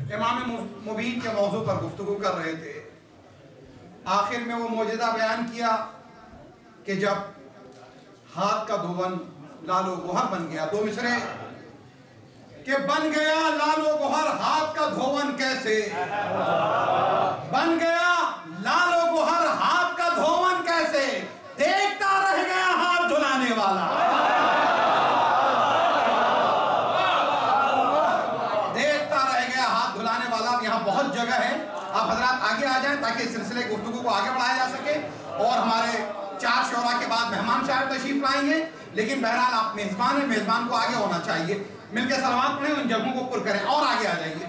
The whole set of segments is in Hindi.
इमाम मुबीन के मौजू पर गुफ्तगू कर रहे थे। आखिर में वो मौजज़ा बयान किया कि जब हाथ का धोवन लालो गोहर बन गया, दो मिसरे कि बन गया लालो गोहर हाथ का धोवन कैसे, बन गया लालो गोहर हाथ का धोवन कैसे, देखता रह गया हाथ धुलाने वाला, देखता रह गया हाथ धुलाने वाला। यहाँ बहुत जगह है, आप हजरात आगे आ जाएं ताकि सिलसिले गुफ्तगू को आगे बढ़ाया जा सके। और हमारे 4 शोरा के बाद मेहमान शायर तशरीफ लाएंगे, लेकिन बहरहाल आप मेजबान हैं, मेजबान को आगे होना चाहिए। मिलकर सलावत पढ़ें, उन जगहों को पुर करें और आगे आ जाइए।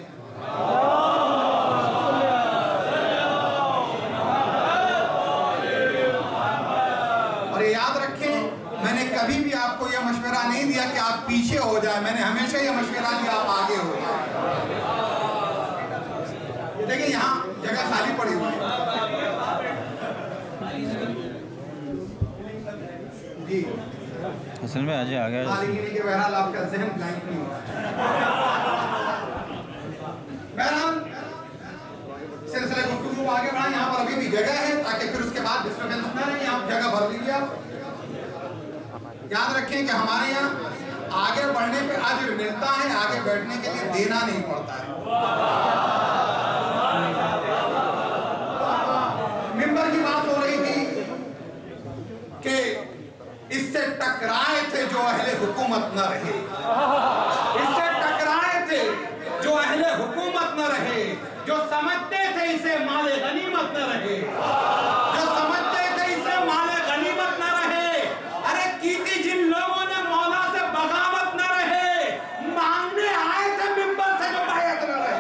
और ये याद रखें, मैंने कभी भी आपको यह मशवरा नहीं दिया कि आप पीछे हो जाए, मैंने हमेशा यह मशवरा दिया आप आगे हो जाए। देखिए यहाँ जगह खाली पड़ी हुई है जी। असल में आज आ गया के बहरहाल आपका ज़हन ब्लैंक नहीं हुआ। बहरहाल सिलसिले गुफ्तगू आगे बढ़ाएं, यहाँ पर अभी भी जगह है ताकि फिर उसके बाद डिस्टर्बेंस न रहे, आप जगह भर लीजिए। आप याद रखें कि हमारे यहाँ आगे बढ़ने पे अजर मिलता है, आगे बैठने के लिए देना नहीं पड़ता है। मिंबर की बात हो रही थी कि इससे टकराए थे जो अहले हुकूमत न रहे, इससे टकराए थे जो अहले हुकूमत न रहे, जो समझते थे इसे माले गनीमत न रहे, जो समझते थे इसे माले गनीमत न रहे। अरे की थी जिन लोगों ने मौला से बगावत न रहे, मांगने आए थे मिंबर से जो बायत न रहे,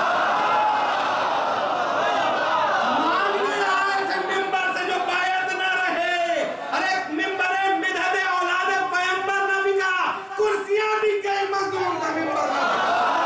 मांगने आए थे मिंबर से जो बायत न रहे। अरे मिंबर मिदहद औलाद पैगंबर न बिका, कुर्सियां भी गई मजलूम का मिंबर न बिका।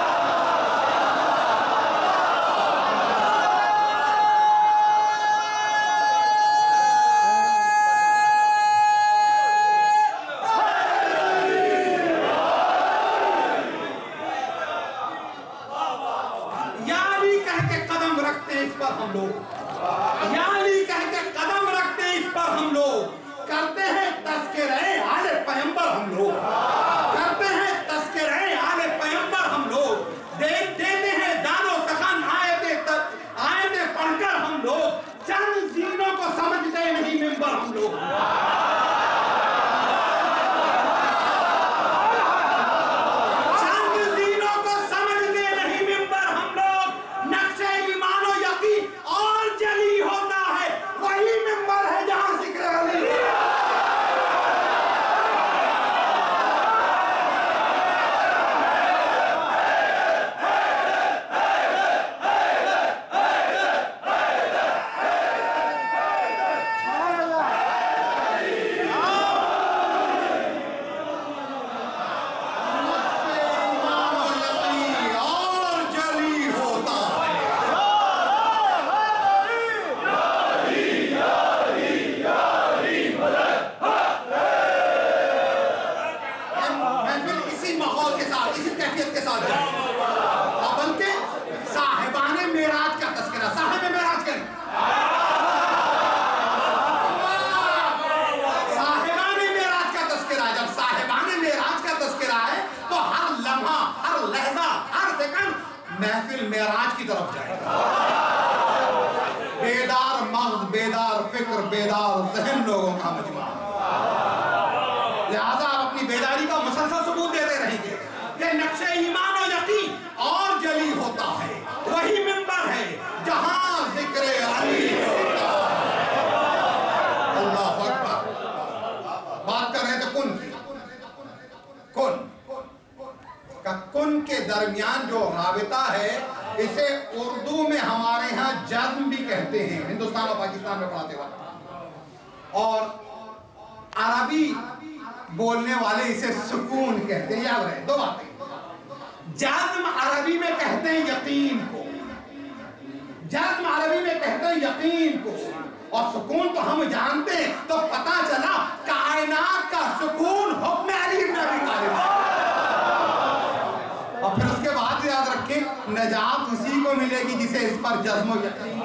इस पर हम लोग यानी कह के कदम रखते हैं, इस पर हम लोग करते हैं तज़किरे आले पैगंबर, हम लोग करते हैं तज़किरे आले पैगंबर, हम लोग देते हैं दानो सखान आयते पढ़कर, हम लोग चंद जीनों को समझते नहीं मिंबर, हम लोग महफिल मेराज की तरफ जाएगा। बेदार मग़ज़, बेदार फिक्र, बेदार ज़हन लोगों का मजमा। लिहाजा आप अपनी बेदारी का मुसलसल सबूत देते रहेंगे कि नक्शे ईमान और यकीन और जली होता है, वही मिंबर है जहां ज़िक्र अली होता है। अल्लाहु अकबर। बात कर रहे थे कुन की, कुन के दरमियान जो राबिता है, इसे उर्दू में हमारे यहाँ जज्म भी कहते हैं, हिंदुस्तान और पाकिस्तान में पढ़ाते वक्त, और अरबी बोलने वाले इसे सुकून कहते हैं। याद रहे दो बातें, जज्म अरबी में कहते हैं यकीन को, जज्म अरबी में कहते हैं यकीन को, और सुकून तो हम जानते हैं। तो पता चला कायनात का सुकून हुक्म अली इब्न अबी तालिब। और फिर उसके बाद याद रखें नजात उसी को मिलेगी जिसे इस पर जज्म यकीन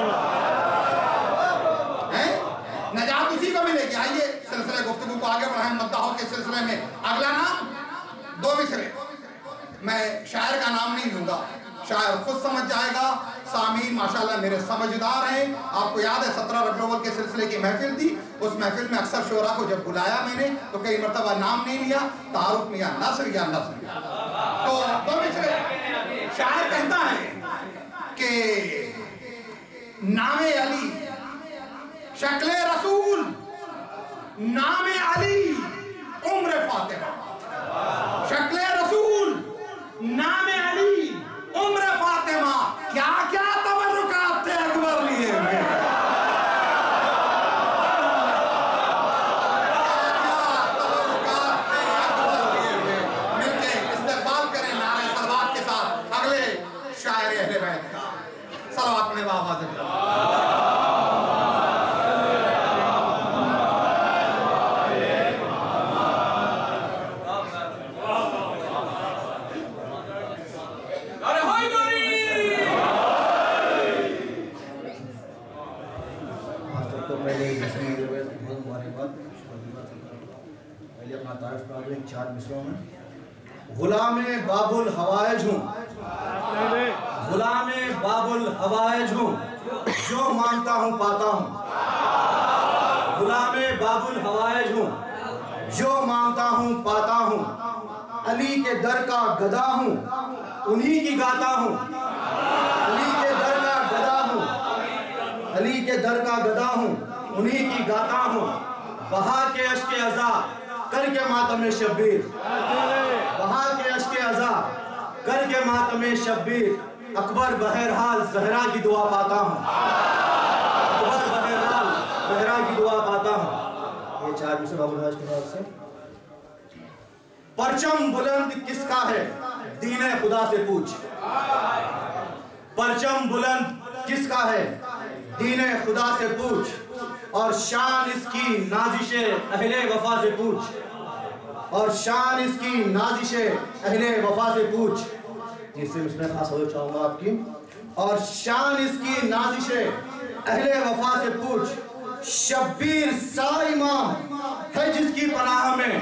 है। नजात उसी को मिलेगी। आइए सिलसिले गुफ्तगू को आगे बढ़ाएं। मद्दाहों के सिलसिले में अगला नाम 2 मिसरे। मैं शायर का नाम नहीं लूंगा, शायर खुद समझ जाएगा। सामीन माशाल्लाह मेरे समझदार हैं। आपको याद है 17 रबीउल अव्वल के सिलसिले की महफिल थी। उस महफिल में अक्सर शोरा को जब बुलाया मैंने तो कई मरतबा नाम नहीं लिया, तारुफ में या नस्र या नस्र। तो 2 मिसरे शायर कहता है कि नामे अली शक्ले रसूल, नामे अली उम्र फातिमा। शक्ले रसूल, नामे अली उम्र फातिमा। क्या क्या तबर्रुकात थे अकबर लिए हुए, तबर्रुकात थे अकबर लिए हुए। मिलके इस्तेक़बाल करें नारे सलवात के साथ अगले शायर अहले बैत का। सलवात में बाबा से चार मिसरों में। गुलामे बाबुल हवाइज हूँ, गुलामे बाबुल हवाइज हूँ, जो मांगता हूँ पाता हूँ। गुलामे बाबुल हवाइज हूँ, जो मांगता हूँ पाता हूँ। अली के दर का गदा हूँ, उन्हीं की गाता हूँ। अली के दर का गदा हूँ, अली के दर का गदा हूँ, उन्हीं की गाता हूँ। बहा के अश्क अज़ा करके मातम शब्बीर, बहा के अश्क अज़ा करके मातम शब्बीर। अकबर बहरहाल ज़हरा की दुआ पाता हूँ, अकबर बहरहाल ज़हरा की दुआ पाता हूँ। ये 4 मिसरे बाबुल हवाइज के बाद से। परचम बुलंद किसका है दीने खुदा से पूछ, परचम बुलंद किसका है दीने खुदा से पूछ। और शान इसकी नाजिशे अहले वफा से पूछ, और शान इसकी नाजिशे अहले वफा से पूछ। जिससे मैं खास हो चाहूंगा आपकी। और शान इसकी नाजिशे अहले वफा से पूछ। शब्बीर सा इमाम है जिसकी पनाह में,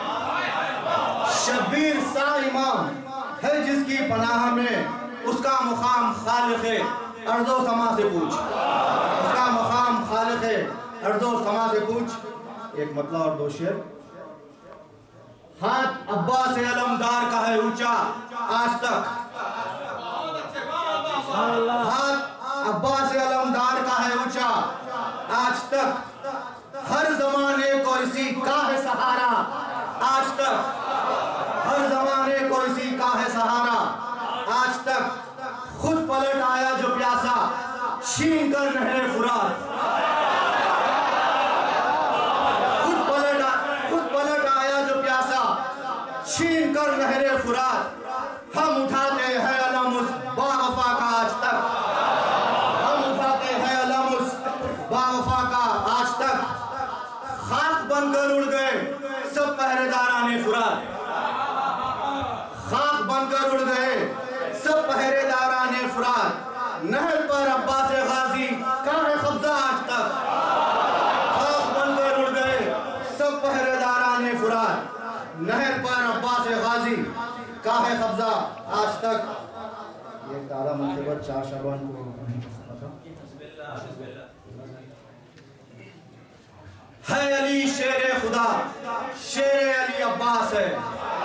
शब्बीर सा इमाम है जिसकी पनाह में। उसका मुकाम खालिक़े अर्ज़ो समा से पूछ, उसका मुकाम खालिक़े अर्ज़ो समा से पूछ। एक मतलब और 2 शेर। हाथ अब्बास अलमदार का है ऊंचा आज तक, हाथ अब्बास अलमदार का है ऊंचा आज तक। हर जमाने को इसी का है सहारा आज तक, हर जमाने को इसी का है सहारा आज तक। खुद पलट आया जो प्यासा छीन कर नहरे फुरात, खुद पलट आया जो प्यासा छीन कर नहरे फुरात। हम उठाते हैं अलम उस बावफा का आज तक, हम उठाते हैं अलम उस बावफा का आज तक। खाक बनकर उड़ गए सब पहरेदाराने फुरात, खाक बनकर उड़ गए सब पहरेदाराने फुरात। नहर पर अब्बास गाजी का है कब्जा आज तक, खाक बनकर उड़ गए सब पहरेदाराने फुरात। नहर पर अब्बास गाजी का है कब्जा आज तक। ये तारा मंसूबत 4 शअबान को है। अली शेर खुदा, शेर अली अब्बास है।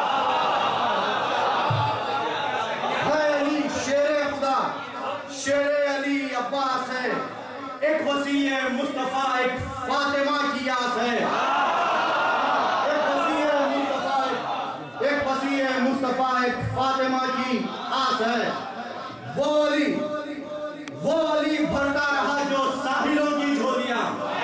अली शेर खुदा, शेर अली अब्बास है। एक वसी है मुस्तफा, एक फातिमा की आस है। एक वसी है मुस्तफा, एक वसी है मुस्तफा, एक फातिमा की आस है। वो अली भरता रहा जो साहिलों की झोलियां,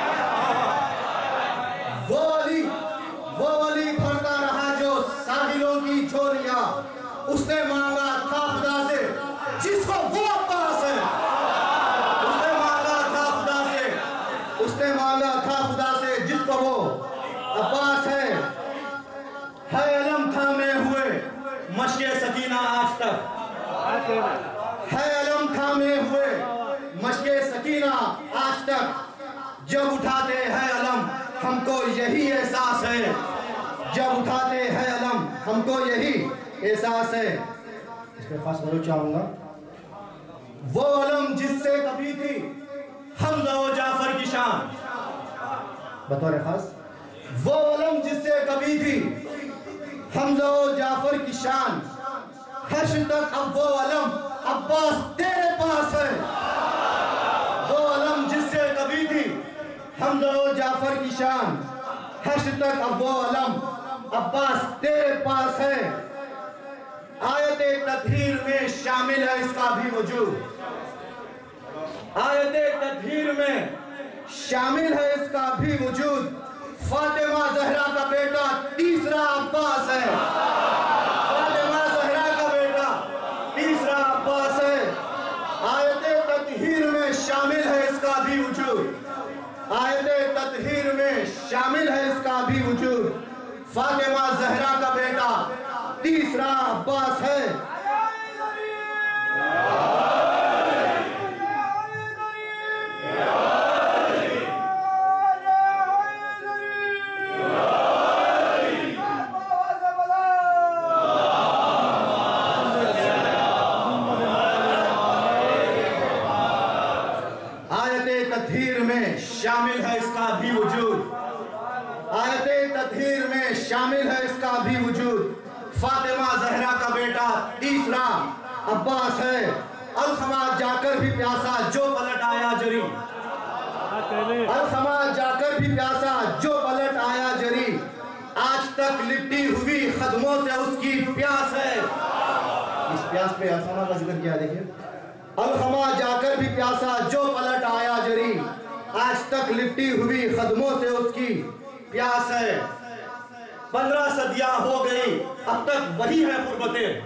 वो अली भरता रहा जो साहिलों की झोलियां। उसने मांगा था खुदा से जिसको वो अब्बास है, उसने मांगा था खुदा से, उसने मांगा था खुदा से जिसको वो अब्बास है। अलम थामे हुए मशक़े सकीना आज तक, है अलम थामे हुए मशके सकीना आज तक, जब उठाते हैं अलम हमको यही एहसास है, जब उठाते हैं अलम हमको यही एहसास है। इस पे खास बोलना चाहूंगा, वो अलम जिससे कभी थी हमजा और जाफर की शान, बतौर खास वो अलम जिससे कभी थी हमजा और जाफर की शान, हश्र तक अब वो अलम अब्बास तेरे पास है। वो अलम जिससे कभी थी हमजा और जाफर की शान, हश्र तक अब वो अलम अब्बास तेरे पास है। आयते तत्हीर में शामिल है इसका भी वजूद, आयते तत्हीर में शामिल है इसका भी वजूद। फातिमा जहरा का बेटा तीसरा अब्बास है, फातिमा जहरा का बेटा तीसरा अब्बास है। आयते तत्हीर में शामिल है इसका भी वजूद, आयते तत्हीर में शामिल है इसका भी वजूद। फातिमा जहरा का बेटा तीसरा अब्बास है। आयते तत्हीर में शामिल है इसका भी वजूद, आयते तत्हीर में शामिल है इसका भी वजूद। फातिमा जहरा का बेटा तीसरा अब्बास है। अलखमा जाकर भी प्यासा जो पलट आया जरी, अलखमा जाकर भी प्यासा जो पलट आया जरी, आज तक लिपटी हुई कदमों से उसकी प्यास है। इस प्यास पे अलखमा का जिक्र किया, देखिए, अलखमा जाकर भी प्यासा जो पलट आया जरी, आज तक लिपटी हुई कदमों से उसकी प्यास है। 15 सदियां हो गई अब तक वही है गुर्बतें,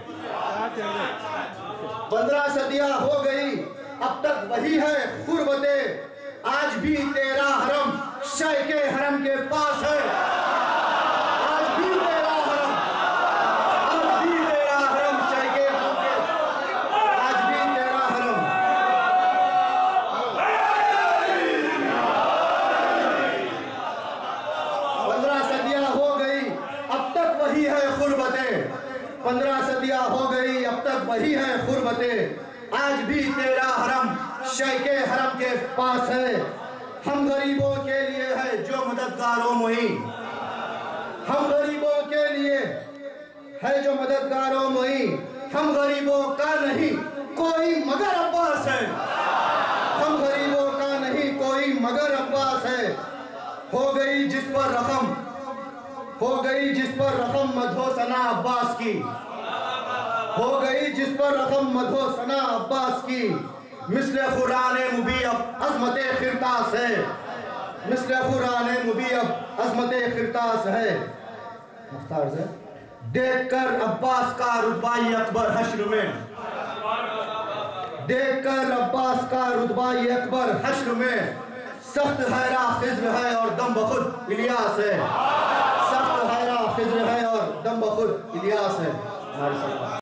15 सदियां हो गई अब तक वही है गुर्बतें। आज भी तेरा हरम शय के हरम के पास है, आज भी तेरा हरम, आज भी तेरा हरम शय के हरम के, आज भी तेरा हरम। 15 सदियां हो गई अब तक वही है गुर्बतें, 15 सदियां हो गई अब तक वही है गुर्बतें। आज भी तेरा हरम शय के हरम के पास है। हम गरीबों के लिए है जो मददगारों मुहीन, हम गरीबों के लिए है जो मददगारों मुहीन। हम गरीबों का नहीं कोई मगर अब्बास है, हम गरीबों का नहीं कोई मगर अब्बास है। हो गई जिस पर रकम, हो गई जिस पर रकम मधो सना अब्बास की, हो गई जिस पर रकम मधो सना अब्बास की। मिस्ल खुराने मुबीअब अज़मते खिरतास है, मिस्ल खुराने मुबीअब अज़मते खिरतास है। मुख्तार से देखकर अब्बास का रुतबाई अकबर हश्र में, देखकर अब्बास का रुतबाई अकबर हश्र में। सख्त हैरा खिज्र है और दम बखुद इलियास है, सख्त हैरा खिज्र है और दम बखुद इलियास है।